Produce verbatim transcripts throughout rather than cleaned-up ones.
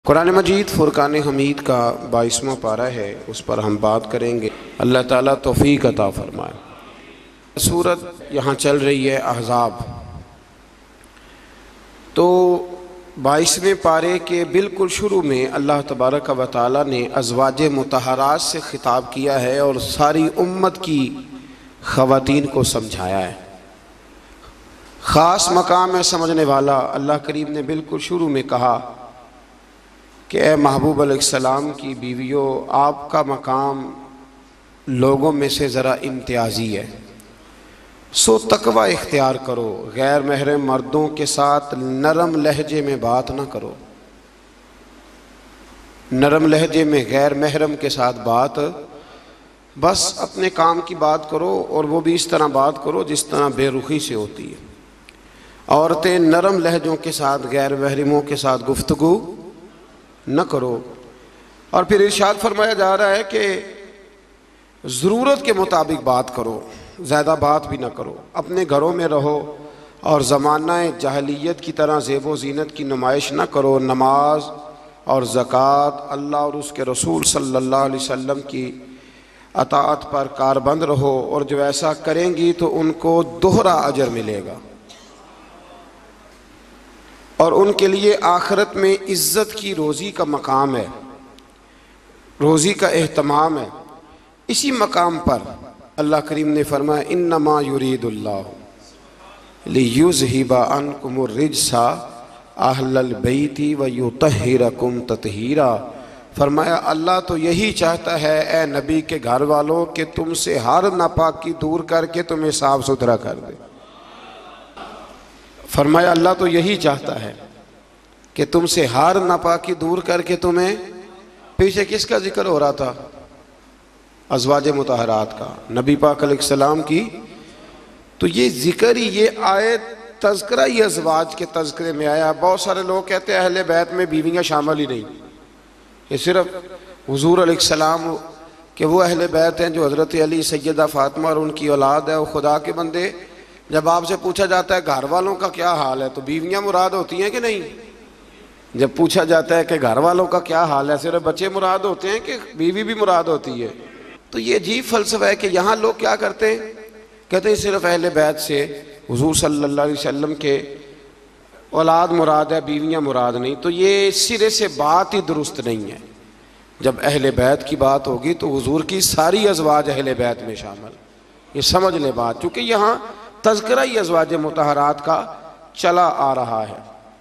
قرآن مجید فرقان حمید کا بائیسواں پارہ ہے، اس پر ہم بات کریں گے۔ اللہ تعالیٰ توفیق عطا فرمائے۔ سورت یہاں چل رہی ہے احزاب، تو بائیسویں پارے کے بالکل شروع میں اللہ تبارک و تعالیٰ نے ازواج مطہرات سے خطاب کیا ہے اور ساری امت کی خواتین کو سمجھایا ہے۔ خاص مقام ہے سمجھنے والا۔ اللہ کریم نے بالکل شروع میں کہا کہ اے محبوب علیہ السلام کی بیویوں، آپ کا مقام لوگوں میں سے ذرا امتیازی ہے، سو تقوی اختیار کرو، غیر محرم مردوں کے ساتھ نرم لہجے میں بات نہ کرو، نرم لہجے میں غیر محرم کے ساتھ بات، بس اپنے کام کی بات کرو، اور وہ بھی اس طرح بات کرو جس طرح بے رخی سے ہوتی ہے۔ عورتیں نرم لہجوں کے ساتھ غیر محرموں کے ساتھ گفتگو نہ کرو۔ اور پھر ارشاد فرمایا جا رہا ہے کہ ضرورت کے مطابق بات کرو، زیادہ بات بھی نہ کرو، اپنے گھروں میں رہو اور زمانہ جاہلیت کی طرح زیب و زینت کی نمائش نہ کرو۔ نماز اور زکوٰۃ، اللہ اور اس کے رسول صلی اللہ علیہ وسلم کی اطاعت پر کاربند رہو، اور جو ایسا کریں گی تو ان کو دوہرا اجر ملے گا، اور ان کے لیے آخرت میں عزت کی روزی کا مقام ہے، روزی کا اہتمام ہے۔ اسی مقام پر اللہ کریم نے فرمایا انما یرید اللہ لیذہب عنکم الرجس اہل البیت ویطہرکم تطہیرا۔ فرمایا اللہ تو یہی چاہتا ہے اے نبی کے گھر والوں کہ تم سے ہر ناپاکی دور کر کے تمہیں صاف ستھرا کر دے۔ فرمایا اللہ تو یہی چاہتا ہے کہ تم سے ہر ناپاکی دور کر کے تمہیں، پیچھے کس کا ذکر ہو رہا تھا؟ ازواج مطہرات کا، نبی پاک علیہ السلام کی۔ تو یہ ذکر ہی، یہ آیت تذکرہ ہی ازواج کے تذکرے میں آیا۔ بہت سارے لوگ کہتے ہیں اہل بیت میں بیویاں شامل ہی نہیں، یہ صرف حضور علیہ السلام کہ وہ اہل بیت ہیں جو حضرت علی، سیدہ فاطمہ اور ان کی اولاد ہے، وہ خدا کے بندے۔ جب آپ سے پوچھا جاتا ہے گھر والوں کا کیا حال ہے تو بیویاں مراد ہوتی ہیں کہ نہیں؟ جب پوچھا جاتا ہے کہ گھر والوں کا کیا حال ہے، صرف بچے مراد ہوتے ہیں کہ بیوی بھی مراد ہوتی ہے؟ تو یہ عجیب فلسفہ ہے کہ یہاں لوگ کیا کرتے ہیں، کہتے ہیں صرف اہل بیت سے حضور صلی اللہ علیہ وسلم کے اولاد مراد ہے، بیویاں مراد نہیں۔ تو یہ سرے سے بات ہی درست نہیں ہے۔ جب اہل بیت کی بات ہوگی تو حضور کی ساری ازواج اہل بیت میں شامل، یہ سمجھ لیں بات، چونکہ یہاں تذکرہ ہی ازواج مطہرات کا چلا آ رہا ہے۔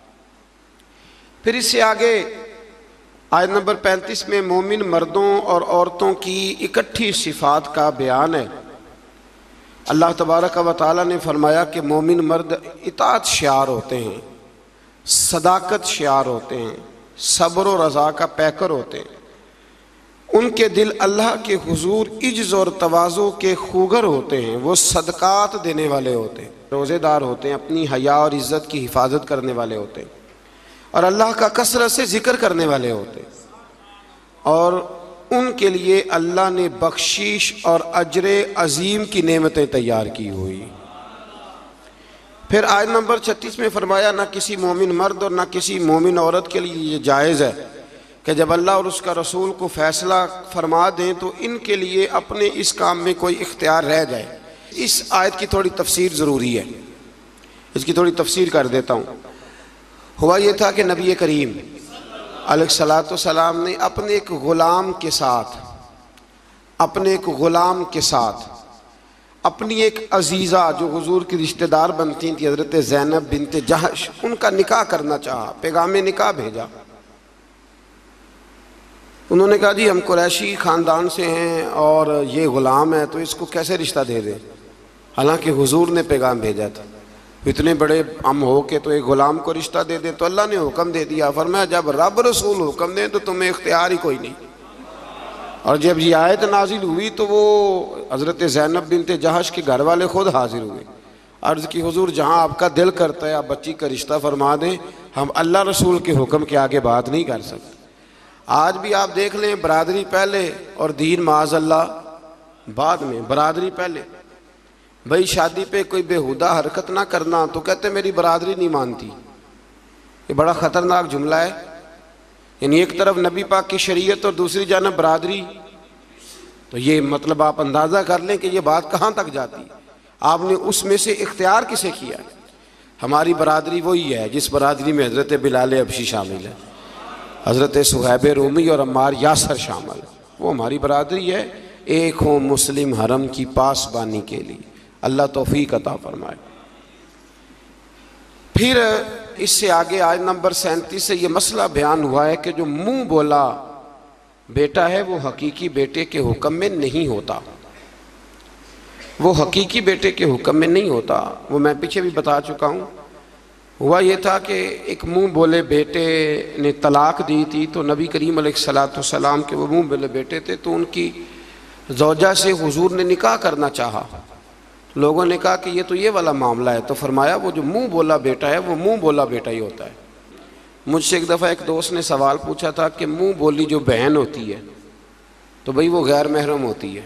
پھر اس سے آگے آیت نمبر پینتیس میں مومن مردوں اور عورتوں کی اکٹھی صفات کا بیان ہے۔ اللہ تبارک و تعالیٰ نے فرمایا کہ مومن مرد اطاعت شعار ہوتے ہیں، صداقت شعار ہوتے ہیں، صبر و رضا کا پیکر ہوتے ہیں، ان کے دل اللہ کے حضور عجز اور تواضع کے خوگر ہوتے ہیں، وہ صدقات دینے والے ہوتے ہیں، روزے دار ہوتے ہیں، اپنی حیا اور عزت کی حفاظت کرنے والے ہوتے ہیں، اور اللہ کا کثرت سے ذکر کرنے والے ہوتے ہیں، اور ان کے لیے اللہ نے بخشش اور اجر عظیم کی نعمتیں تیار کی ہوئی۔ پھر آیت نمبر چھتیس میں فرمایا نہ کسی مومن مرد اور نہ کسی مومن عورت کے لیے یہ جائز ہے کہ جب اللہ اور اس کا رسول کو فیصلہ فرما دیں تو ان کے لیے اپنے اس کام میں کوئی اختیار رہ جائے۔ اس آیت کی تھوڑی تفسیر ضروری ہے، اس کی تھوڑی تفسیر کر دیتا ہوں۔ ہوا یہ تھا کہ نبی کریم علیہ الصلاۃ والسلام نے اپنے ایک غلام کے ساتھ اپنے ایک غلام کے ساتھ اپنی ایک عزیزہ جو حضور کی رشتہ دار بنتی تھی حضرت زینب بنت جہش، ان کا نکاح کرنا چاہا، پیغام نکاح بھیجا۔ انہوں نے کہا جی ہم قریشی خاندان سے ہیں اور یہ غلام ہے تو اس کو کیسے رشتہ دے دیں، حالانکہ حضور نے پیغام بھیجا تھا، اتنے بڑے ہم ہو کے تو ایک غلام کو رشتہ دے دیں۔ تو اللہ نے حکم دے دیا، فرمایا جب رب رسول حکم دیں تو تمہیں اختیار ہی کوئی نہیں۔ اور جب یہ آیت نازل ہوئی تو وہ حضرت زینب بنت جہش کے گھر والے خود حاضر ہوئے، عرض کی حضور جہاں آپ کا دل کرتا ہے آپ بچی کا رشتہ فرما دیں، ہم اللہ رسول کے حکم کے آگے بات نہیں کر سکتے۔ آج بھی آپ دیکھ لیں، برادری پہلے اور دین معاذ اللہ بعد میں۔ برادری پہلے، بھئی شادی پہ کوئی بےہودہ حرکت نہ کرنا تو کہتے میری برادری نہیں مانتی، یہ بڑا خطرناک جملہ ہے۔ یعنی ایک طرف نبی پاک کی شریعت اور دوسری جانب برادری، تو یہ مطلب آپ اندازہ کر لیں کہ یہ بات کہاں تک جاتی ہے۔ آپ نے اس میں سے اختیار کسے کیا؟ ہماری برادری وہی ہے جس برادری میں حضرت بلال حبشی شامل ہے، حضرت صہیب رومی اور عمار یاسر شامل، وہ ہماری برادری ہے، ایک ہوں مسلم حرم کی پاسبانی کے لیے۔ اللہ توفیق عطا فرمائے۔ پھر اس سے آگے آیت نمبر سینتیس سے یہ مسئلہ بیان ہوا ہے کہ جو منہ بولا بیٹا ہے وہ حقیقی بیٹے کے حکم میں نہیں ہوتا، وہ حقیقی بیٹے کے حکم میں نہیں ہوتا۔ وہ میں پیچھے بھی بتا چکا ہوں۔ ہوا یہ تھا کہ ایک منہ بولے بیٹے نے طلاق دی تھی، تو نبی کریم علیہ الصلوۃ والسلام کے وہ منہ بولے بیٹے تھے، تو ان کی زوجہ سے حضور نے نکاح کرنا چاہا۔ لوگوں نے کہا کہ یہ تو یہ والا معاملہ ہے، تو فرمایا وہ جو منہ بولا بیٹا ہے وہ منہ بولا بیٹا ہی ہوتا ہے۔ مجھ سے ایک دفعہ ایک دوست نے سوال پوچھا تھا کہ منہ بولی جو بہن ہوتی ہے تو بھئی وہ غیر محرم ہوتی ہے،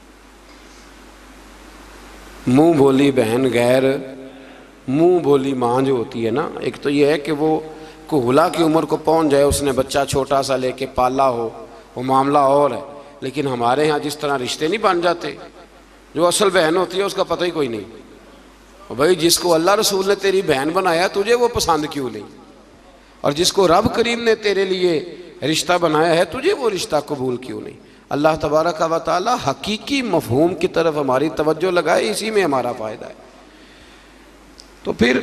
منہ بولی بہن غیر، منہ بولی ماں جو ہوتی ہے نا، ایک تو یہ ہے کہ وہ کہولا کی عمر کو پہنچ جائے، اس نے بچہ چھوٹا سا لے کے پالا ہو، وہ معاملہ اور ہے۔ لیکن ہمارے ہاں جس طرح رشتے نہیں بن جاتے، جو اصل بہن ہوتی ہے اس کا پتہ ہی کوئی نہیں۔ بھائی جس کو اللہ رسول نے تیری بہن بنایا تجھے وہ پسند کیوں نہیں، اور جس کو رب کریم نے تیرے لیے رشتہ بنایا ہے تجھے وہ رشتہ قبول کیوں نہیں۔ اللہ تبارک و تعالی حقیقی مفہوم کی طرف ہماری توجہ لگائے، اسی میں ہمارا فائدہ ہے۔ تو پھر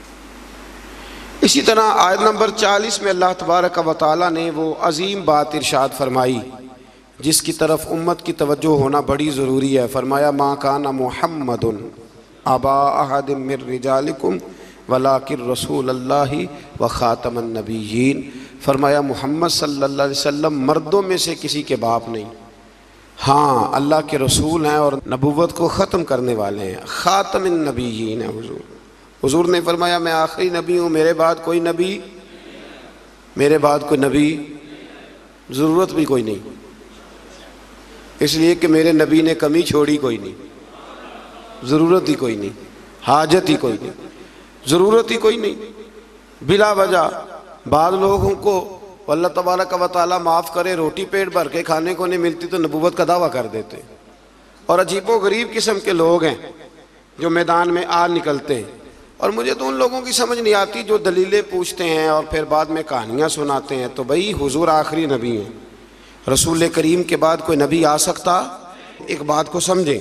اسی طرح آیت نمبر چالیس میں اللہ تبارک و تعالی نے وہ عظیم بات ارشاد فرمائی جس کی طرف امت کی توجہ ہونا بڑی ضروری ہے۔ فرمایا ما کان محمد ابا احد من رجالکم ولکن رسول اللہ و خاتم النبیین۔ فرمایا محمد صلی اللہ علیہ وسلم مردوں میں سے کسی کے باپ نہیں، ہاں اللہ کے رسول ہیں اور نبوت کو ختم کرنے والے ہیں، خاتم النبیین ہیں حضور۔ حضور نے فرمایا میں آخری نبی ہوں، میرے بعد کوئی نبی میرے بعد کوئی نبی ضرورت بھی کوئی نہیں، اس لیے کہ میرے نبی نے کمی چھوڑی کوئی نہیں، ضرورت ہی کوئی نہیں، حاجت ہی کوئی نہیں، ضرورت ہی کوئی نہیں۔ بلا وجہ بعض لوگوں کو اللہ تبارک و تعالیٰ معاف کرے روٹی پیٹ بھر کے کھانے کو نہیں ملتی تو نبوت کا دعویٰ کر دیتے، اور عجیب و غریب قسم کے لوگ ہیں جو میدان میں آ نکلتے ہیں، اور مجھے تو ان لوگوں کی سمجھ نہیں آتی جو دلیلیں پوچھتے ہیں اور پھر بعد میں کہانیاں سناتے ہیں۔ تو بھئی حضور آخری نبی ہیں، رسول کریم کے بعد کوئی نبی آ سکتا؟ ایک بات کو سمجھیں،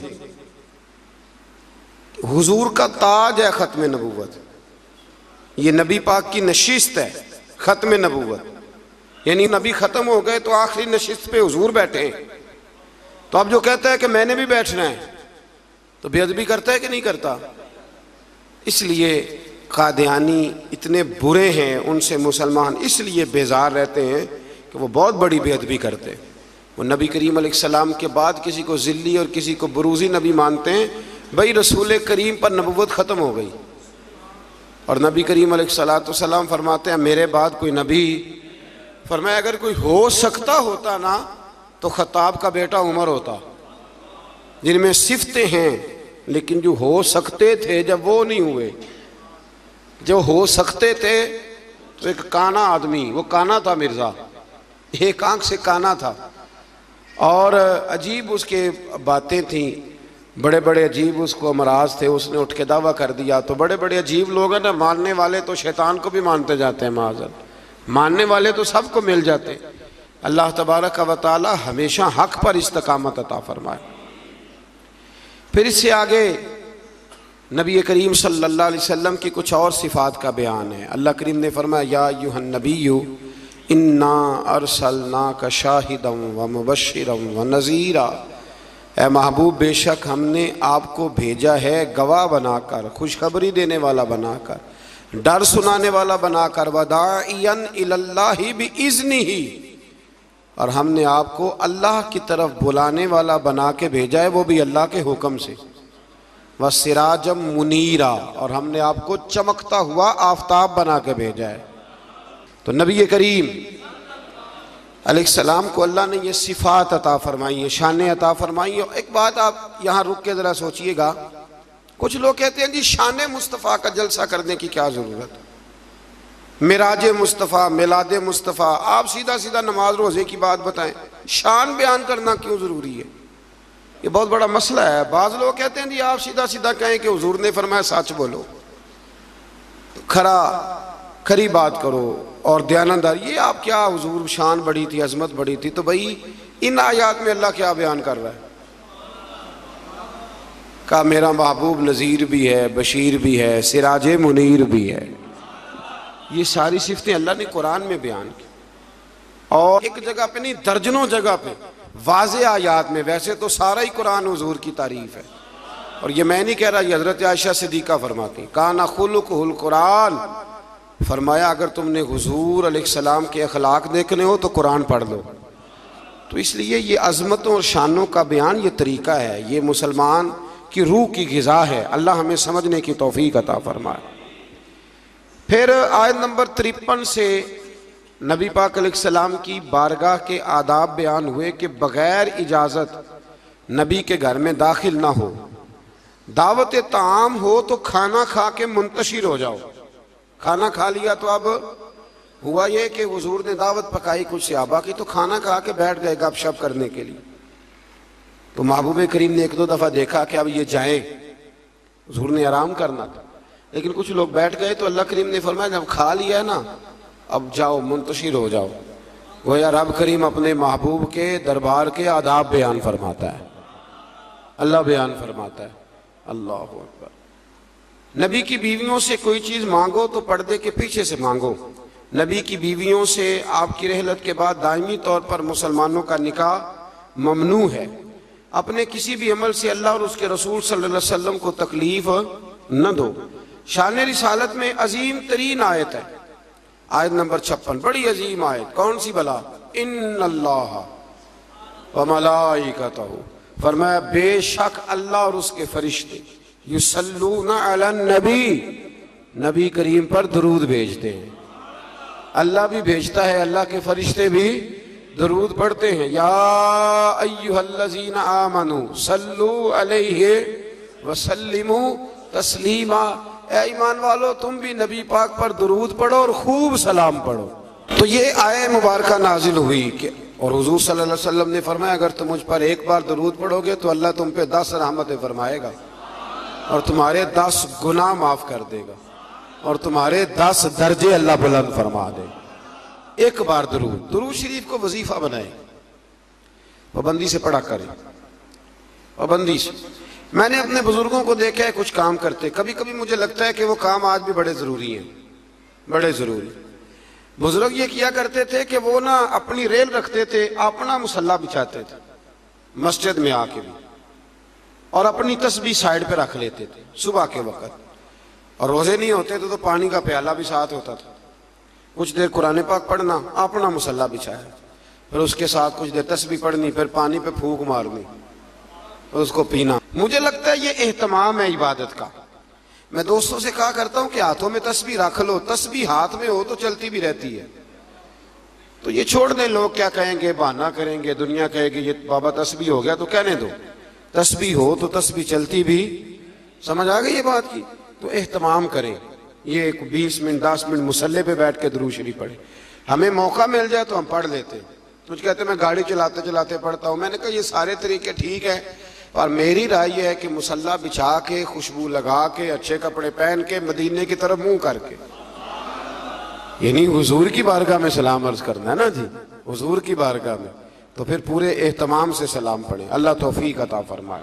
حضور کا تاج ہے ختم نبوت، یہ نبی پاک کی نشست ہے ختم نبوت، یعنی نبی ختم ہو گئے تو آخری نشست پہ حضور بیٹھے ہیں۔ تو اب جو کہتا ہے کہ میں نے بھی بیٹھنا ہے تو بے ادبی کرتا ہے کہ نہیں کرتا؟ اس لیے قادیانی اتنے برے ہیں، ان سے مسلمان اس لیے بیزار رہتے ہیں کہ وہ بہت بڑی بے ادبی کرتے ہیں۔ وہ نبی کریم علیہ السلام کے بعد کسی کو ذلی اور کسی کو بروزی نبی مانتے ہیں۔ بھئی رسول کریم پر نبوت ختم ہو گئی، اور نبی کریم علیہ السلام فرماتے ہیں میرے بعد کوئی نبی، فرمایا اگر کوئی ہو سکتا ہوتا نا تو خطاب کا بیٹا عمر ہوتا، جن میں صفتیں ہیں لیکن جو ہو سکتے تھے جب وہ نہیں ہوئے، جو ہو سکتے تھے تو ایک کانا آدمی، وہ کانا تھا مرزا، ایک آنکھ سے کانا تھا، اور عجیب اس کے باتیں تھیں، بڑے بڑے عجیب اس کو امراض تھے، اس نے اٹھ کے دعویٰ کر دیا۔ تو بڑے بڑے عجیب لوگ ہیں نا، ماننے والے تو شیطان کو بھی مانتے جاتے ہیں، معاذ، ماننے والے تو سب کو مل جاتے ہیں۔ اللہ تبارک و تعالی ہمیشہ حق پر استقامت عطا فرمائے۔ پھر اس سے آگے نبی کریم صلی اللہ علیہ وسلم کی کچھ اور صفات کا بیان ہے۔ اللہ کریم نے فرمایا یا ایھا النبی انا ارسلناک شاہدا ومبشرا ونذیرا، اے محبوب بے شک ہم نے آپ کو بھیجا ہے گواہ بنا کر، خوشخبری دینے والا بنا کر، ڈر سنانے والا بنا کر، وداعیا الی اللہ باذنہ، اور ہم نے آپ کو اللہ کی طرف بلانے والا بنا کے بھیجا ہے، وہ بھی اللہ کے حکم سے، وسراجا منیرا، اور ہم نے آپ کو چمکتا ہوا آفتاب بنا کے بھیجا ہے۔ تو نبی کریم علیہ السلام کو اللہ نے یہ صفات عطا فرمائی ہیں، شانیں عطا فرمائی ہیں۔ ایک بات آپ یہاں رک کے ذرا سوچئے گا، کچھ لوگ کہتے ہیں جی شان مصطفیٰ کا جلسہ کرنے کی کیا ضرورت؟ معراج مصطفیٰ، میلاد مصطفیٰ، آپ سیدھا سیدھا نماز روزے کی بات بتائیں، شان بیان کرنا کیوں ضروری ہے؟ یہ بہت بڑا مسئلہ ہے۔ بعض لوگ کہتے ہیں جی آپ سیدھا سیدھا کہیں کہ حضور نے فرمایا سچ بولو، کھرا کھری بات کرو اور دیانتدار، یہ آپ کیا حضور شان بڑی تھی، عظمت بڑی تھی، تو بھئی ان آیات میں اللہ کیا بیان کر رہا ہے؟ کہا میرا محبوب نذیر بھی ہے، بشیر بھی ہے، سراج منیر بھی ہے۔ یہ ساری صفتیں اللہ نے قرآن میں بیان کی، اور ایک جگہ پہ نہیں، درجنوں جگہ پہ واضح آیات میں۔ ویسے تو سارا ہی قرآن حضور کی تعریف ہے، اور یہ میں نہیں کہہ رہا، یہ حضرت عائشہ صدیقہ فرماتی ہیں، کانا خلقہ القرآن، فرمایا اگر تم نے حضور علیہ السلام کے اخلاق دیکھنے ہو تو قرآن پڑھ لو۔ تو اس لیے یہ عظمتوں اور شانوں کا بیان یہ طریقہ ہے، یہ مسلمان کی روح کی غذا ہے۔ اللہ ہمیں سمجھنے کی توفیق عطا فرمائے۔ پھر آیت نمبر ترپن سے نبی پاک علیہ السلام کی بارگاہ کے آداب بیان ہوئے کہ بغیر اجازت نبی کے گھر میں داخل نہ ہو، دعوت طعام ہو تو کھانا کھا کے منتشر ہو جاؤ۔ کھانا کھا لیا تو اب ہوا یہ کہ حضور نے دعوت پکائی کچھ صحابہ کی، تو کھانا کھا کے بیٹھ گئے گپ شپ کرنے کے لیے۔ تو محبوب کریم نے ایک دو دفعہ دیکھا کہ اب یہ جائیں، حضور نے آرام کرنا تھا، لیکن کچھ لوگ بیٹھ گئے، تو اللہ کریم نے فرمایا جب کھا لیا ہے نا اب جاؤ منتشر ہو جاؤ۔ گویا رب کریم اپنے محبوب کے دربار کے آداب بیان فرماتا ہے، اللہ بیان فرماتا ہے۔ اللہ اکبر۔ نبی کی بیویوں سے کوئی چیز مانگو تو پردے کے پیچھے سے مانگو۔ نبی کی بیویوں سے آپ کی رحلت کے بعد دائمی طور پر مسلمانوں کا نکاح ممنوع ہے۔ اپنے کسی بھی عمل سے اللہ اور اس کے رسول صلی اللہ علیہ وسلم کو تکلیف نہ دو۔ شان رسالت میں عظیم ترین آیت ہے، آیت نمبر چھپن، بڑی عظیم آیت، کون سی بلا؟ ان اللہ وملائکتہ، فرمایا بے شک اللہ اور اس کے فرشتے یصلون علی النبی، نبی کریم پر درود بھیجتے ہیں۔ اللہ بھی بھیجتا ہے، اللہ کے فرشتے بھی درود پڑھتے ہیں۔ یا ایہا الذین آمنوا صلوا علیہ وسلموا تسلیما، اے ایمان والو تم بھی نبی پاک پر درود پڑھو اور خوب سلام پڑھو۔ تو یہ آیہ مبارکہ نازل ہوئی کہ اور حضور صلی اللہ علیہ وسلم نے فرمایا اگر تم مجھ پر ایک بار درود پڑھو گے تو اللہ تم پہ دس رحمتیں فرمائے گا، اور تمہارے دس گناہ معاف کر دے گا، اور تمہارے دس درجے اللہ بلند فرما دے گا۔ ایک بار درود درود شریف کو وظیفہ بنائیں، پابندی سے پڑھا کریں، پابندی سے۔ میں نے اپنے بزرگوں کو دیکھا ہے کچھ کام کرتے، کبھی کبھی مجھے لگتا ہے کہ وہ کام آج بھی بڑے ضروری ہیں، بڑے ضروری۔ بزرگ یہ کیا کرتے تھے کہ وہ نا اپنی ریل رکھتے تھے، اپنا مصلی بچھاتے تھے مسجد میں آ کے بھی، اور اپنی تسبیح سائیڈ پہ رکھ لیتے تھے صبح کے وقت، اور روزے نہیں ہوتے تھے تو پانی کا پیالہ بھی ساتھ ہوتا تھا، کچھ دیر قرآن پاک پڑھنا، اپنا مصلی بچھایا، پھر اس کے ساتھ کچھ دیر تسبیح پڑھنی، پھر پانی پہ پھونک مارنی، پھر اس کو پینا۔ مجھے لگتا ہے یہ اہتمام ہے عبادت کا۔ میں دوستوں سے کہا کرتا ہوں کہ ہاتھوں میں تسبیح رکھ لو، تسبیح ہاتھ میں ہو تو چلتی بھی رہتی ہے، تو یہ چھوڑ دیں، لوگ کیا کہیں گے، بہانہ کریں گے، دنیا کہے گی یہ بابا تسبیح ہو گیا، تو کہنے دو، تسبیح ہو تو تسبیح چلتی بھی، سمجھ آ گئی یہ بات کی؟ تو اہتمام کریں، یہ ایک بیس منٹ دس منٹ مصلی پہ بیٹھ کے درود شریف پڑھیں۔ ہمیں موقع مل جائے تو ہم پڑھ لیتے، کچھ کہتے ہیں میں گاڑی چلاتے چلاتے پڑھتا ہوں، میں نے کہا یہ سارے طریقے ٹھیک ہے، اور میری رائے یہ ہے کہ مصلی بچھا کے، خوشبو لگا کے، اچھے کپڑے پہن کے، مدینے کی طرف منہ کر کے، یعنی حضور کی بارگاہ میں سلام عرض کرنا ہے نا جی، حضور کی بارگاہ میں، تو پھر پورے اہتمام سے سلام پڑھیں۔ اللہ توفیق عطا فرمائے۔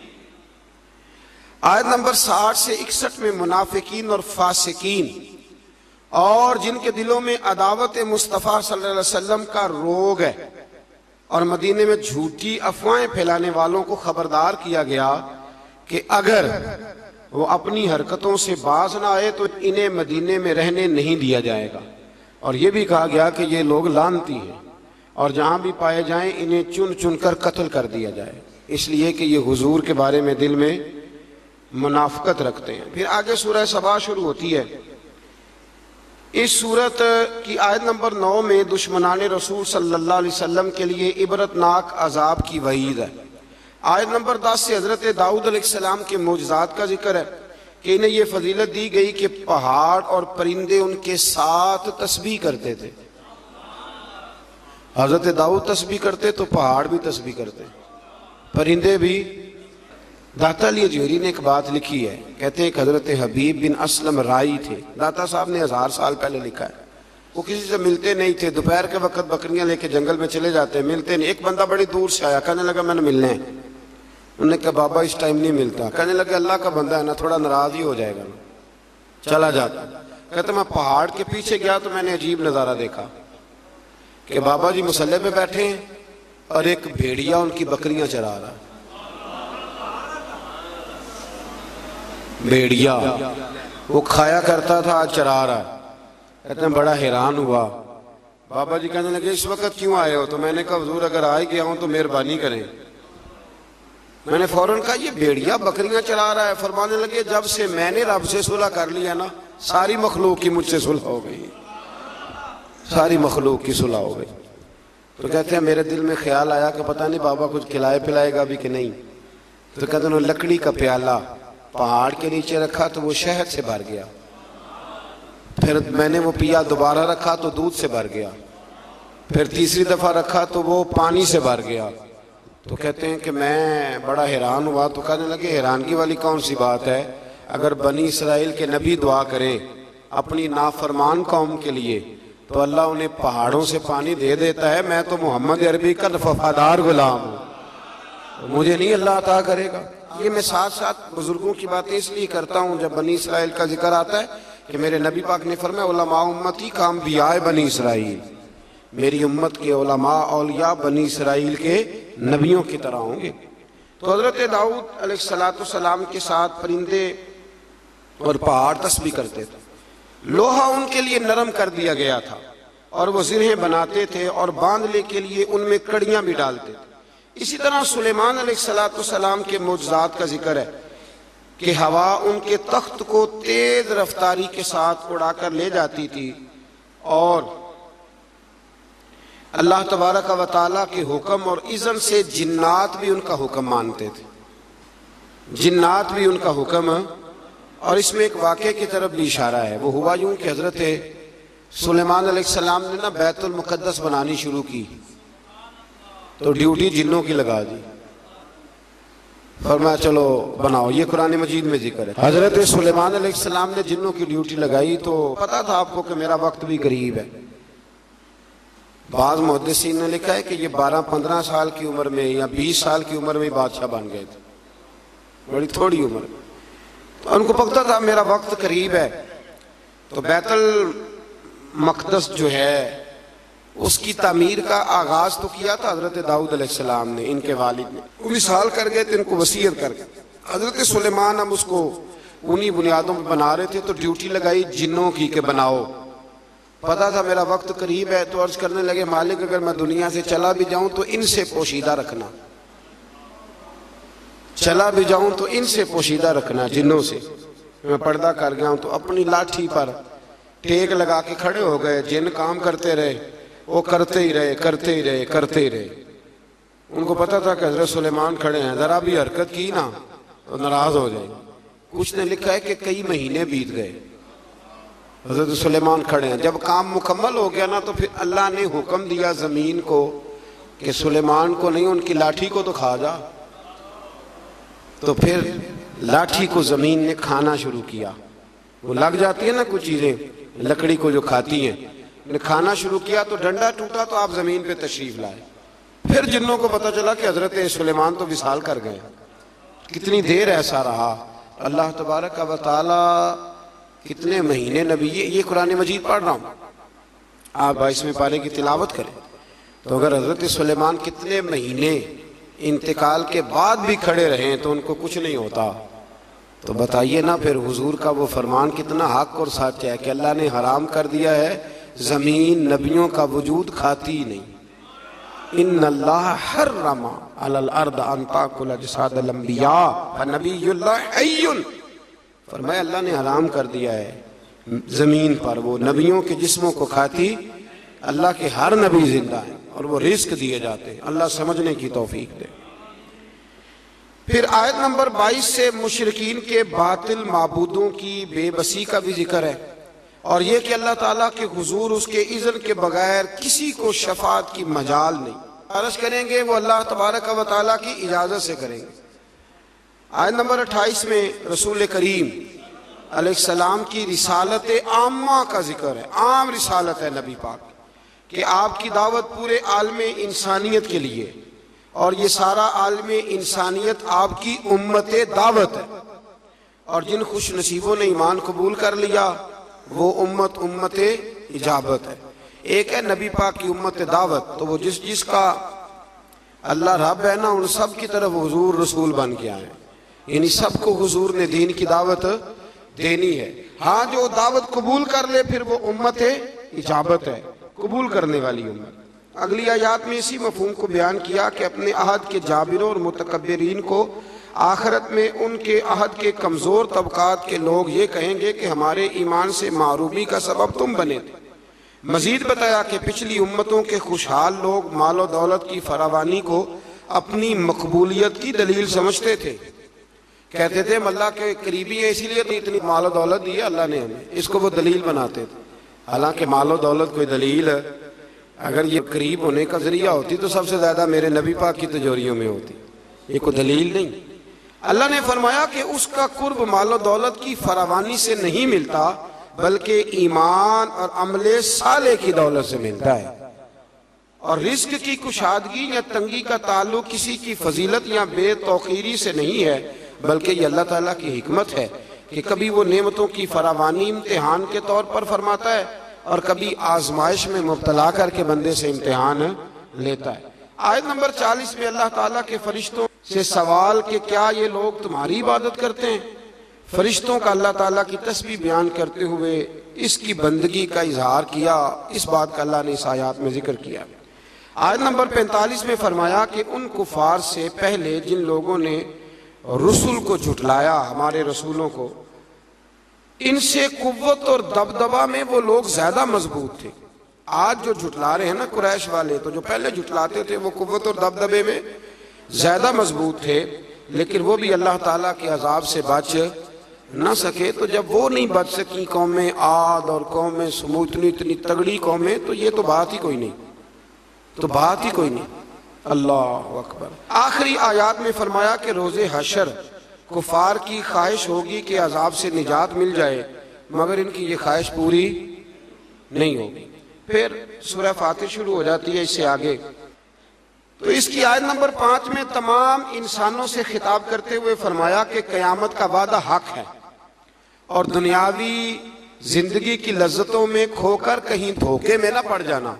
آیت نمبر ساٹھ سے اکسٹھ میں منافقین اور فاسقین اور جن کے دلوں میں عداوت مصطفیٰ صلی اللہ علیہ وسلم کا روگ ہے اور مدینے میں جھوٹی افواہیں پھیلانے والوں کو خبردار کیا گیا کہ اگر وہ اپنی حرکتوں سے باز نہ آئے تو انہیں مدینے میں رہنے نہیں دیا جائے گا، اور یہ بھی کہا گیا کہ یہ لوگ لعنتی ہیں اور جہاں بھی پائے جائیں انہیں چن چن کر قتل کر دیا جائے، اس لیے کہ یہ حضور کے بارے میں دل میں منافقت رکھتے ہیں۔ پھر آگے سورہ سبا شروع ہوتی ہے۔ اس سورت کی آیت نمبر نو میں دشمنان رسول صلی اللہ علیہ وسلم کے لیے عبرتناک عذاب کی وعید ہے۔ آیت نمبر دس سے حضرت داؤد علیہ السلام کے معجزات کا ذکر ہے کہ انہیں یہ فضیلت دی گئی کہ پہاڑ اور پرندے ان کے ساتھ تسبیح کرتے تھے. حضرت داؤد تسبیح کرتے تو پہاڑ بھی تسبیح کرتے، پرندے بھی. داتا علی اجویری نے ایک بات لکھی ہے، کہتے ہیں کہ حضرت حبیب بن اسلم رائی تھے. داتا صاحب نے ہزار سال پہلے لکھا ہے. وہ کسی سے ملتے نہیں تھے، دوپہر کے وقت بکریاں لے کے جنگل میں چلے جاتے، ملتے نہیں. ایک بندہ بڑی دور سے آیا، کہنے لگا میں نے ملنا ہے. انہوں نے کہا بابا اس ٹائم نہیں ملتا. کہنے لگا اللہ کا بندہ ہے نا، تھوڑا ناراض ہی ہو جائے گا. چلا جاتا. کہتے میں پہاڑ کے پیچھے گیا تو میں نے عجیب نظارہ دیکھا کہ بابا جی مصلی پہ بیٹھے ہیں اور ایک بھیڑیا ان کی بکریاں چرا رہا. بھیڑیا وہ کھایا کرتا تھا، آج چرا رہا. کہتے ہیں بڑا حیران ہوا. بابا جی کہنے لگے اس وقت کیوں آئے ہو؟ تو میں نے کہا حضور اگر آئے گیا ہوں تو مہربانی کریں. میں نے فوراً کہا یہ بھیڑیا بکریاں چلا رہا ہے. فرمانے لگے جب سے میں نے رب سے صلح کر لیا نا، ساری مخلوق کی مجھ سے صلح ہو گئی، ساری مخلوق کی صلح ہو گئی. تو کہتے ہیں میرے دل میں خیال آیا کہ پتہ نہیں بابا کچھ کھلائے پلائے گا بھی کہ نہیں. تو کہتے ہیں لکڑی کا پیالہ پہاڑ کے نیچے رکھا تو وہ شہد سے بھر گیا. پھر میں نے وہ پیا، دوبارہ رکھا تو دودھ سے بھر گیا. پھر تیسری دفعہ رکھا تو وہ پانی سے بھر گیا. تو کہتے ہیں کہ میں بڑا حیران ہوا. تو کہنے لگے حیرانگی والی کون سی بات ہے؟ اگر بنی اسرائیل کے نبی دعا کریں اپنی نافرمان قوم کے لیے تو اللہ انہیں پہاڑوں سے پانی دے دیتا ہے. میں تو محمد عربی کا وفادار غلام ہوں، مجھے نہیں اللہ عطا کرے گا. یہ میں ساتھ ساتھ بزرگوں کی باتیں اس لیے کرتا ہوں جب بنی اسرائیل کا ذکر آتا ہے کہ میرے نبی پاک نے فرمایا علماء امتی کا انبیاء بنی اسرائیل، میری امت کے علماء اولیاء بنی اسرائیل کے نبیوں کی طرح ہوں گے. تو حضرت داؤد علیہ السلام کے ساتھ پرندے اور پہاڑ تسبیح کرتے تھے. لوہا ان کے لیے نرم کر دیا گیا تھا اور وہ زرہیں بناتے تھے اور باندھنے کے لیے ان میں کڑیاں بھی ڈالتے تھے. اسی طرح سلیمان علیہ السلام کے معجزات کا ذکر ہے کہ ہوا ان کے تخت کو تیز رفتاری کے ساتھ اڑا کر لے جاتی تھی اور اللہ تبارک و تعالیٰ کے حکم اور اذن سے جنات بھی ان کا حکم مانتے تھے. جنات بھی ان کا حکم. اور اس میں ایک واقعے کی طرف بھی اشارہ ہے. وہ ہوا یوں کہ حضرت سلیمان علیہ السلام نے نا بیت المقدس بنانی شروع کی تو ڈیوٹی جنوں کی لگا دی. فرمایا چلو بناؤ. یہ قرآن مجید میں ذکر ہے. حضرت سلیمان علیہ السلام نے جنوں کی ڈیوٹی لگائی تو پتا تھا آپ کو کہ میرا وقت بھی قریب ہے. بعض محدثین نے لکھا ہے کہ یہ بارہ پندرہ سال کی عمر میں یا بیس سال کی عمر میں بادشاہ بن گئے تھے، بڑی تھوڑی عمر میں. تو ان کو پتا تھا میرا وقت قریب ہے. تو بیت المقدس جو ہے اس کی تعمیر کا آغاز تو کیا تھا حضرت داؤد علیہ السلام نے، ان کے والد نے. وہ وصال کر گئے تھے، ان کو وصیت کر گئے. حضرت سلیمان ہم اس کو انہی بنیادوں پہ بنا رہے تھے تو ڈیوٹی لگائی جنوں کی کہ بناؤ. پتا تھا میرا وقت قریب ہے تو عرض کرنے لگے مالک اگر میں دنیا سے چلا بھی جاؤں تو ان سے پوشیدہ رکھنا، چلا بھی جاؤں تو ان سے پوشیدہ رکھنا، جنوں سے. میں پردہ کر گیا ہوں. تو اپنی لاٹھی پر ٹیک لگا کے کھڑے ہو گئے. جن کام کرتے رہے، وہ کرتے ہی رہے کرتے ہی رہے کرتے ہی رہے. ان کو پتا تھا کہ حضرت سلیمان کھڑے ہیں، ذرا بھی حرکت کی نا تو ناراض ہو جائے. کچھ نے لکھا ہے کہ کئی مہینے بیت گئے، حضرت سلیمان کھڑے ہیں. جب کام مکمل ہو گیا نا تو پھر اللہ نے حکم دیا زمین کو کہ سلیمان کو نہیں ان کی لاٹھی کو تو کھا جا. تو پھر لاٹھی کو زمین نے کھانا شروع کیا. وہ لگ جاتی ہے نا کچھ چیزیں لکڑی کو جو کھاتی ہیں. نے کھانا شروع کیا تو ڈنڈا ٹوٹا تو آپ زمین پہ تشریف لائے. پھر جنوں کو پتا چلا کہ حضرت سلیمان تو وصال کر گئے. کتنی دیر ایسا رہا. اللہ تبارک و تعالی کتنے مہینے نبی، یہ قرآن مجید پڑھ رہا ہوں، آپ بائیسویں پارے کی تلاوت کریں تو اگر حضرت سلیمان کتنے مہینے انتقال کے بعد بھی کھڑے رہیں تو ان کو کچھ نہیں ہوتا تو بتائیے نا پھر حضور کا وہ فرمان کتنا حق اور سچ ہے کہ اللہ نے حرام کر دیا ہے زمین نبیوں کا وجود کھاتی ہی نہیں. ان اللہ حرم علی الارض ان تاکل اجساد الانبیاء فنبی اللہ حی. فرمایا اللہ نے حرام کر دیا ہے زمین پر وہ نبیوں کے جسموں کو کھاتی. اللہ کے ہر نبی زندہ ہیں اور وہ رزق دیے جاتے ہیں. اللہ سمجھنے کی توفیق دے. پھر آیت نمبر بائیس سے مشرکین کے باطل معبودوں کی بے بسی کا بھی ذکر ہے، اور یہ کہ اللہ تعالیٰ کے حضور اس کے اذن کے بغیر کسی کو شفاعت کی مجال نہیں، عرض کریں گے وہ اللہ تبارک و تعالیٰ کی اجازت سے کریں گے۔ آیت نمبر اٹھائیس میں رسول کریم علیہ السلام کی رسالت عامہ کا ذکر ہے، عام رسالت ہے نبی پاک، کہ آپ کی دعوت پورے عالم انسانیت کے لیے، اور یہ سارا عالم انسانیت آپ کی امت دعوت ہے، اور جن خوش نصیبوں نے ایمان قبول کر لیا وہ امت امت اجابت ہے۔ ایک ہے نبی پاک کی امت دعوت، تو وہ جس جس کا اللہ رب ہے نا، ان سب کی طرف حضور رسول بن کے آئے، یعنی سب کو حضور نے دین کی دعوت دینی ہے۔ ہاں جو دعوت قبول کر لے پھر وہ امت اجابت ہے، قبول کرنے والی امت۔ اگلی آیات میں اسی مفہوم کو بیان کیا کہ اپنے عہد کے جابروں اور متکبرین کو آخرت میں ان کے عہد کے کمزور طبقات کے لوگ یہ کہیں گے کہ ہمارے ایمان سے معرومی کا سبب تم بنے تھے۔ مزید بتایا کہ پچھلی امتوں کے خوشحال لوگ مال و دولت کی فراوانی کو اپنی مقبولیت کی دلیل سمجھتے تھے، کہتے تھے ہم اللہ کے قریبی ہیں اسی لیے تو اتنی مال و دولت دی ہے اللہ نے ہمیں، اس کو وہ دلیل بناتے تھے۔ حالانکہ مال و دولت کوئی دلیل اگر یہ قریب ہونے کا ذریعہ ہوتی تو سب سے زیادہ میرے نبی پاک کی تجوریوں میں ہوتی، یہ کوئی دلیل نہیں۔ اللہ نے فرمایا کہ اس کا قرب مال و دولت کی فراوانی سے نہیں ملتا بلکہ ایمان اور عمل صالح کی دولت سے ملتا ہے، اور رزق کی کشادگی یا تنگی کا تعلق کسی کی فضیلت یا بے توقیری سے نہیں ہے، بلکہ یہ اللہ تعالیٰ کی حکمت ہے کہ کبھی وہ نعمتوں کی فراوانی امتحان کے طور پر فرماتا ہے اور کبھی آزمائش میں مبتلا کر کے بندے سے امتحان لیتا ہے۔ آیت نمبر چالیس میں اللہ تعالیٰ کے فرشتوں سے سوال کہ کیا یہ لوگ تمہاری عبادت کرتے ہیں؟ فرشتوں کا اللہ تعالیٰ کی تسبیح بیان کرتے ہوئے اس کی بندگی کا اظہار کیا، اس بات کا اللہ نے اس آیات میں ذکر کیا۔ آیت نمبر پینتالیس میں فرمایا کہ ان کفار سے پہلے جن لوگوں نے رسول کو جھٹلایا، ہمارے رسولوں کو، ان سے قوت اور دبدبہ میں وہ لوگ زیادہ مضبوط تھے۔ آج جو جھٹلا رہے ہیں نا قریش والے، تو جو پہلے جھٹلاتے تھے وہ قوت اور دبدبے میں زیادہ مضبوط تھے، لیکن وہ بھی اللہ تعالیٰ کے عذاب سے بچ نہ سکے۔ تو جب وہ نہیں بچ سکی قومیں عاد اور قومیں سمود، اتنی اتنی تگڑی قومیں، تو یہ تو بات ہی کوئی نہیں، تو بات ہی کوئی نہیں۔ اللہ اکبر۔ آخری آیات میں فرمایا کہ روز حشر کفار کی خواہش ہوگی کہ عذاب سے نجات مل جائے، مگر ان کی یہ خواہش پوری نہیں ہوگی۔ پھر سورہ فاتر شروع ہو جاتی ہے اس سے آگے، تو اس کی آیت نمبر پانچ میں تمام انسانوں سے خطاب کرتے ہوئے فرمایا کہ قیامت کا وعدہ حق ہے، اور دنیاوی زندگی کی لذتوں میں کھو کر کہیں دھوکے میں نہ پڑ جانا،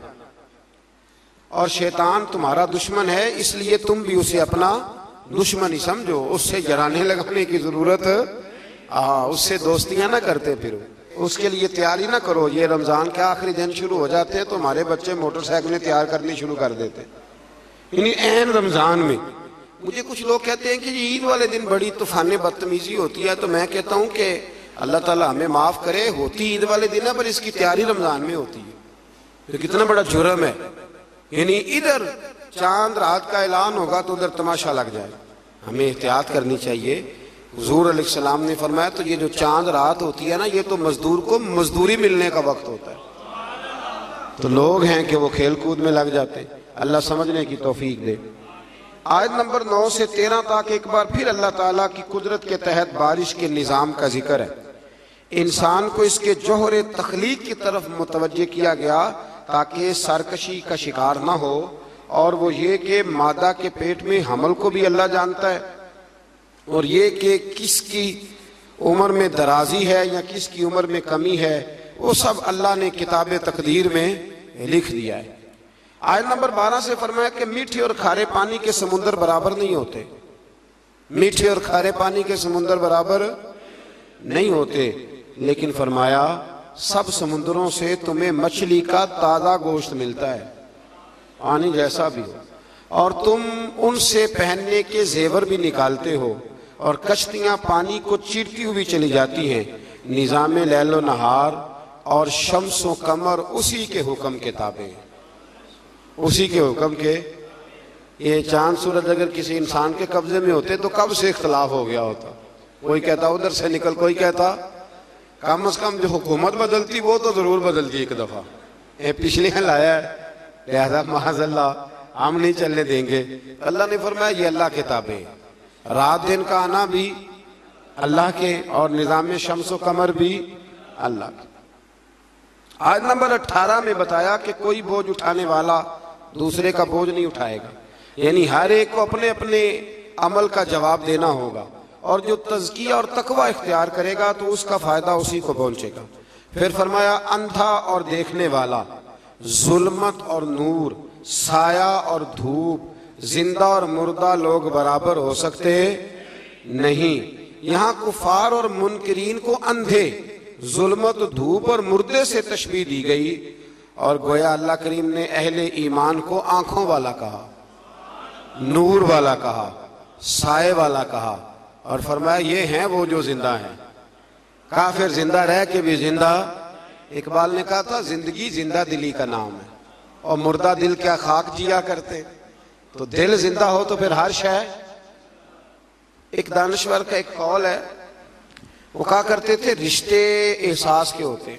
اور شیطان تمہارا دشمن ہے اس لیے تم بھی اسے اپنا دشمن ہی سمجھو، اس سے جرانے لگانے کی ضرورت، اس سے دوستیاں نہ کرتے پھر اس کے لیے تیاری نہ کرو۔ یہ رمضان کے آخری دن شروع ہو جاتے ہیں تو ہمارے بچے موٹر سائیکلیں تیار کرنی شروع کر دیتے، یعنی عین رمضان میں۔ مجھے کچھ لوگ کہتے ہیں کہ عید والے دن بڑی طوفان بدتمیزی ہوتی ہے، تو میں کہتا ہوں کہ اللہ تعالیٰ ہمیں معاف کرے، ہوتی عید والے دن ہے پر اس کی تیاری رمضان میں ہوتی ہے، تو کتنا بڑا جرم ہے۔ یعنی ادھر چاند رات کا اعلان ہوگا تو ادھر تماشا لگ جائے، ہمیں احتیاط کرنی چاہیے۔ حضور علیہ السلام نے فرمایا تو یہ جو چاند رات ہوتی ہے نا، یہ تو مزدور کو مزدوری ملنے کا وقت ہوتا ہے، تو لوگ ہیں کہ وہ کھیل کود میں لگ جاتے ہیں۔ اللہ سمجھنے کی توفیق دے۔ آیت نمبر نو سے تیرہ تک ایک بار پھر اللہ تعالیٰ کی قدرت کے تحت بارش کے نظام کا ذکر ہے۔ انسان کو اس کے جوہر تخلیق کی طرف متوجہ کیا گیا تاکہ سرکشی کا شکار نہ ہو، اور وہ یہ کہ مادہ کے پیٹ میں حمل کو بھی اللہ جانتا ہے، اور یہ کہ کس کی عمر میں درازی ہے یا کس کی عمر میں کمی ہے وہ سب اللہ نے کتاب تقدیر میں لکھ دیا ہے۔ آیت نمبر بارہ سے فرمایا کہ میٹھے اور کھارے پانی کے سمندر برابر نہیں ہوتے، میٹھے اور کھارے پانی کے سمندر برابر نہیں ہوتے، لیکن فرمایا سب سمندروں سے تمہیں مچھلی کا تازہ گوشت ملتا ہے، پانی جیسا بھی ہو، اور تم ان سے پہننے کے زیور بھی نکالتے ہو، اور کشتیاں پانی کو چیرتی ہوئی چلی جاتی ہیں۔ نظام لیل و نہار اور شمس و قمر اسی کے حکم کے تابع ہیں، اسی کے حکم کے یہ چاند سورج اگر کسی انسان کے قبضے میں ہوتے تو کب سے اختلاف ہو گیا ہوتا. کوئی کہتا ادھر سے نکل, کوئی کہتا کم از کم جو حکومت بدلتی وہ تو ضرور بدلتی ایک دفعہ. اے پچھلے لایا ہے لہذا معاذ اللہ ہم نہیں چلنے دیں گے. اللہ نے فرمایا یہ اللہ کتابیں, رات دن کا آنا بھی اللہ کے اور نظام شمس و قمر بھی اللہ کے. آیت نمبر اٹھارہ میں بتایا کہ کوئی بوجھ اٹھانے والا دوسرے کا بوجھ نہیں اٹھائے گا, یعنی ہر ایک کو اپنے اپنے عمل کا جواب دینا ہوگا, اور جو تزکیہ اور تقوی اختیار کرے گا تو اس کا فائدہ اسی کو پہنچے گا. پھر فرمایا اندھا اور دیکھنے والا, ظلمت اور نور, سایہ اور دھوپ, زندہ اور مردہ لوگ برابر ہو سکتے نہیں. یہاں کفار اور منکرین کو اندھے, ظلمت, دھوپ اور مردے سے تشبیہ دی گئی, اور گویا اللہ کریم نے اہل ایمان کو آنکھوں والا کہا, نور والا کہا, سائے والا کہا, اور فرمایا یہ ہیں وہ جو زندہ ہیں. کافر زندہ رہ کے بھی زندہ, اقبال نے کہا تھا زندگی زندہ دلی کا نام ہے, اور مردہ دل کیا خاک جیا کرتے, تو دل زندہ ہو تو پھر ہر شے. ایک دانشور کا ایک قول ہے, وہ کہا کرتے تھے رشتے احساس کے ہوتے,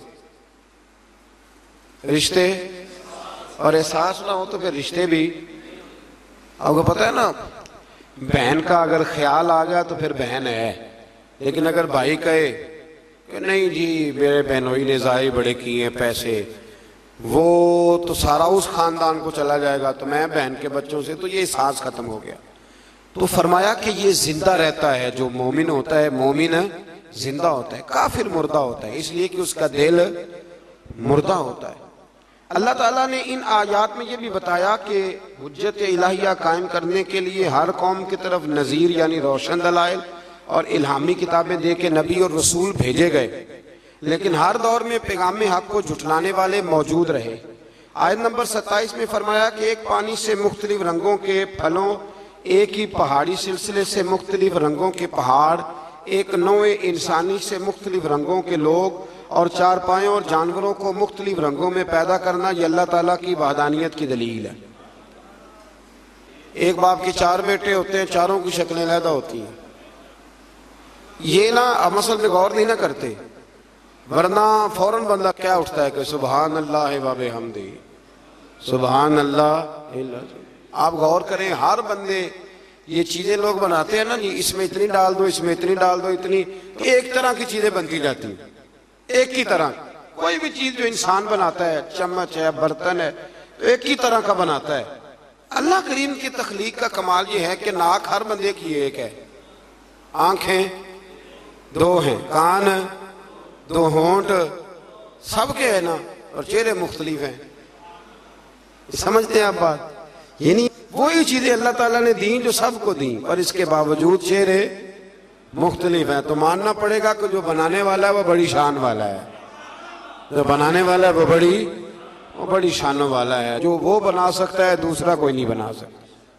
رشتے اور احساس نہ ہو تو پھر رشتے بھی. آپ کو پتہ ہے نا, بہن کا اگر خیال آ گیا تو پھر بہن ہے, لیکن اگر بھائی کہے کہ نہیں جی میرے بہنوئی نے ضائع بڑے کیے ہیں پیسے, وہ تو سارا اس خاندان کو چلا جائے گا تو میں بہن کے بچوں سے, تو یہ احساس ختم ہو گیا. تو فرمایا کہ یہ زندہ رہتا ہے, جو مومن ہوتا ہے مومن زندہ ہوتا ہے, کافر مردہ ہوتا ہے, اس لیے کہ اس کا دل مردہ ہوتا ہے. اللہ تعالیٰ نے ان آیات میں یہ بھی بتایا کہ حجت الہیہ قائم کرنے کے لیے ہر قوم کی طرف نذیر یعنی روشن دلائل اور الہامی کتابیں دے کے نبی اور رسول بھیجے گئے, لیکن ہر دور میں پیغام حق کو جھٹلانے والے موجود رہے. آیت نمبر ستائیس میں فرمایا کہ ایک پانی سے مختلف رنگوں کے پھلوں, ایک ہی پہاڑی سلسلے سے مختلف رنگوں کے پہاڑ, ایک نوع انسانی سے مختلف رنگوں کے لوگ, اور چار پائوں اور جانوروں کو مختلف رنگوں میں پیدا کرنا, یہ اللہ تعالیٰ کی وحدانیت کی دلیل ہے. ایک باپ کے چار بیٹے ہوتے ہیں, چاروں کی شکلیں علیحدہ ہوتی ہیں. یہ نہ مسئلے میں غور نہیں نہ کرتے, ورنہ فوراً بندہ کیا اٹھتا ہے کہ سبحان اللہ و بحمدہ, سبحان اللہ. آپ غور کریں, ہر بندے یہ چیزیں لوگ بناتے ہیں نا جی, اس میں اتنی ڈال دو, اس میں اتنی ڈال دو, اتنی, ایک طرح کی چیزیں بنتی جاتی ہیں, ایک ہی طرح. کوئی بھی چیز جو انسان بناتا ہے, چمچ ہے, برتن ہے, تو ایک ہی طرح کا بناتا ہے. اللہ کریم کی تخلیق کا کمال یہ ہے کہ ناک ہر بندے کی ایک ہے, آنکھیں دو ہیں, کان دو, ہونٹ سب کے ہیں نا, اور چہرے مختلف ہیں. سمجھتے ہیں آپ بات؟ یعنی وہی چیزیں اللہ تعالیٰ نے دیں جو سب کو دیں, اور اس کے باوجود چہرے مختلف ہیں. تو ماننا پڑے گا کہ جو بنانے والا ہے وہ بڑی شان والا ہے, جو بنانے والا ہے وہ بڑی وہ بڑی شانوں والا ہے. جو وہ بنا سکتا ہے دوسرا کوئی نہیں بنا سکتا.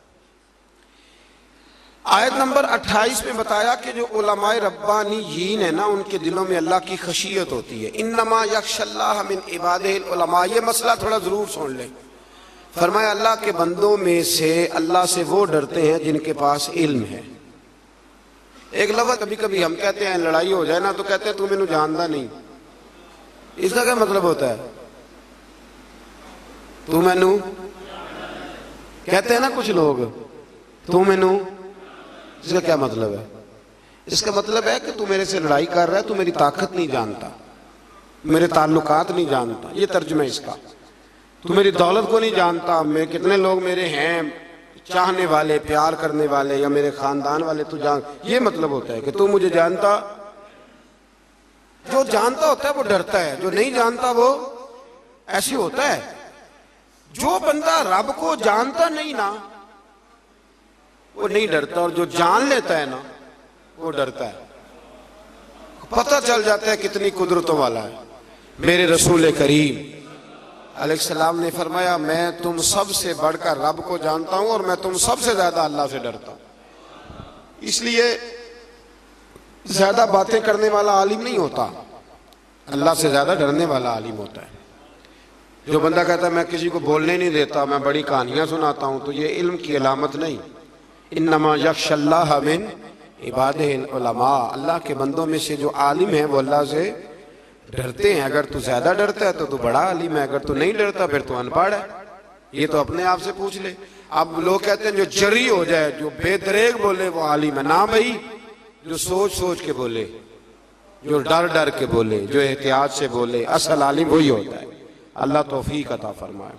آیت نمبر اٹھائیس میں بتایا کہ جو علماء ربانیین ہیں نا, ان کے دلوں میں اللہ کی خشیت ہوتی ہے. انما یخشی اللہ من عبادہ العلماء. یہ مسئلہ تھوڑا ضرور سن لیں. فرمایا اللہ کے بندوں میں سے اللہ سے وہ ڈرتے ہیں جن کے پاس علم ہے. ایک لفظ کبھی کبھی ہم کہتے ہیں, لڑائی ہو جائے نا تو کہتے ہیں تو میں نے جانتا نہیں. اس کا کیا مطلب ہوتا ہے؟ تو میں نو کہتے ہیں نا کچھ لوگ, تو میں نو, اس کا کیا مطلب ہے؟ اس کا مطلب ہے کہ تو میرے سے لڑائی کر رہا ہے, تو میری طاقت نہیں جانتا, میرے تعلقات نہیں جانتا. یہ ترجمہ ہے اس کا. تو میری دولت کو نہیں جانتا, میں کتنے لوگ میرے ہیں چاہنے والے, پیار کرنے والے, یا میرے خاندان والے, تو جان. یہ مطلب ہوتا ہے کہ تو مجھے جانتا. جو جانتا ہوتا ہے وہ ڈرتا ہے, جو نہیں جانتا وہ ایسی ہوتا ہے. جو بندہ رب کو جانتا نہیں نا وہ نہیں ڈرتا, اور جو جان لیتا ہے نا وہ ڈرتا ہے. پتہ چل جاتا ہے کتنی قدرتوں والا ہے. میرے رسول کریم علیہ السلام نے فرمایا میں تم سب سے بڑھ کر رب کو جانتا ہوں, اور میں تم سب سے زیادہ اللہ سے ڈرتا ہوں. اس لیے زیادہ باتیں کرنے والا عالم نہیں ہوتا, اللہ سے زیادہ ڈرنے والا عالم ہوتا ہے. جو بندہ کہتا ہے میں کسی کو بولنے نہیں دیتا، میں بڑی کہانیاں سناتا ہوں، تو یہ علم کی علامت نہیں۔ انما یخشی اللہ من عبادہ العلماء، اللہ کے بندوں میں سے جو عالم ہیں وہ اللہ سے ڈرتے ہیں۔ اگر تو زیادہ ڈرتا ہے تو تو بڑا عالم ہے، اگر تو نہیں ڈرتا پھر تو ان پڑھ ہے۔ یہ تو اپنے آپ سے پوچھ لے۔ اب لوگ کہتے ہیں جو جری ہو جائے، جو بے دریغ بولے وہ عالم ہے۔ نہ بھائی، جو سوچ سوچ کے بولے، جو ڈر ڈر کے بولے، جو احتیاط سے بولے، اصل عالم وہی ہوتا ہے۔ اللہ توفیق عطا فرمائے۔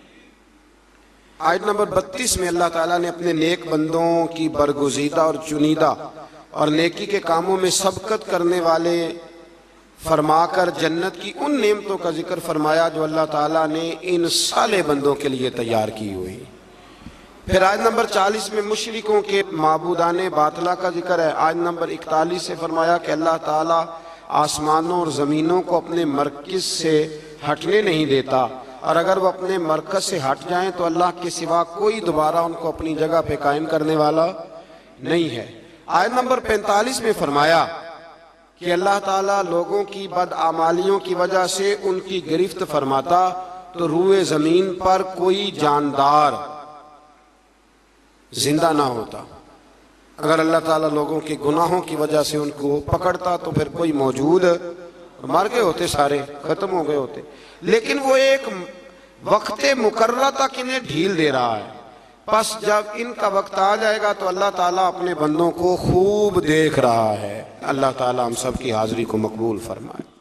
آیت نمبر بتیس میں اللہ تعالیٰ نے اپنے نیک بندوں کی برگزیدہ اور چنیدہ اور نیکی کے کاموں میں سبقت کرنے والے فرما کر جنت کی ان نعمتوں کا ذکر فرمایا جو اللہ تعالیٰ نے ان صالح بندوں کے لیے تیار کی ہوئی۔ پھر آیت نمبر چالیس میں مشرکوں کے معبودان باطلہ کا ذکر ہے۔ آیت نمبر اکتالیس سے فرمایا کہ اللہ تعالیٰ آسمانوں اور زمینوں کو اپنے مرکز سے ہٹنے نہیں دیتا، اور اگر وہ اپنے مرکز سے ہٹ جائیں تو اللہ کے سوا کوئی دوبارہ ان کو اپنی جگہ پہ قائم کرنے والا نہیں ہے۔ آیت نمبر پینتالیس میں فرمایا کہ اللہ تعالیٰ لوگوں کی بدعمالیوں کی وجہ سے ان کی گرفت فرماتا تو روئے زمین پر کوئی جاندار زندہ نہ ہوتا۔ اگر اللہ تعالیٰ لوگوں کے گناہوں کی وجہ سے ان کو پکڑتا تو پھر کوئی موجود مر گئے ہوتے، سارے ختم ہو گئے ہوتے۔ لیکن وہ ایک وقت مقررہ تک انہیں ڈھیل دے رہا ہے، پس جب ان کا وقت آ جائے گا تو اللہ تعالیٰ اپنے بندوں کو خوب دیکھ رہا ہے۔ اللہ تعالیٰ ہم سب کی حاضری کو مقبول فرمائے۔